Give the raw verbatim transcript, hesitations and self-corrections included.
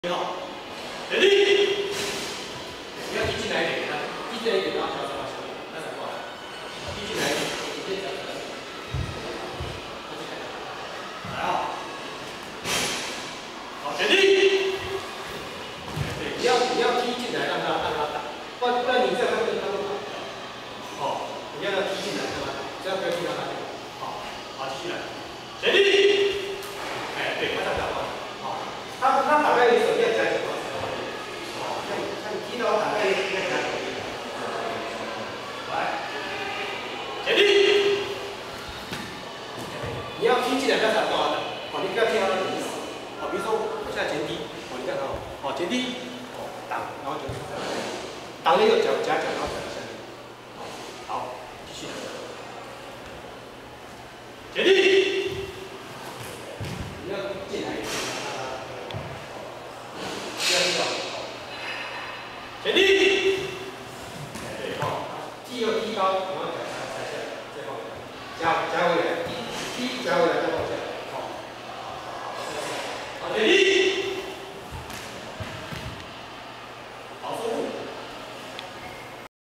好，决定，不要踢进来一点，看，踢进来一点，然后调整往下面，那才过来。踢进来一点，直接调整。来啊！好，决定。对，你要你要踢进来，让他让他打，不然不然你这样他跟他都打不了。好，你要要踢进来让他打，这样不要踢到他就好。好，继续来。决定。哎，对，他这样打过来。好，他他打开你手要夹紧。 踢到打开应该拿手机。来，决定。你要踢进来，不要打断的。哦，你不要踢到那个意思。哦，比如说我现在前踢，哦，你看哦，哦前踢，哦挡，然后就挡了以后脚夹脚，然后。